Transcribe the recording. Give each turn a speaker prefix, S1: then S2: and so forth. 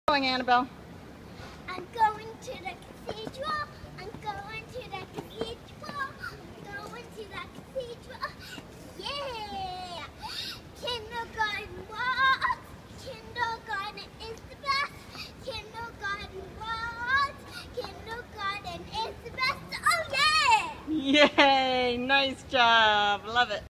S1: Going, Annabelle?
S2: I'm going to the cathedral. I'm going to the cathedral. I'm going to the cathedral. Yeah! Kindergarten walks. Kindergarten is the best. Kindergarten walks. Kindergarten is the best. Oh yeah!
S1: Yay! Nice job. Love it.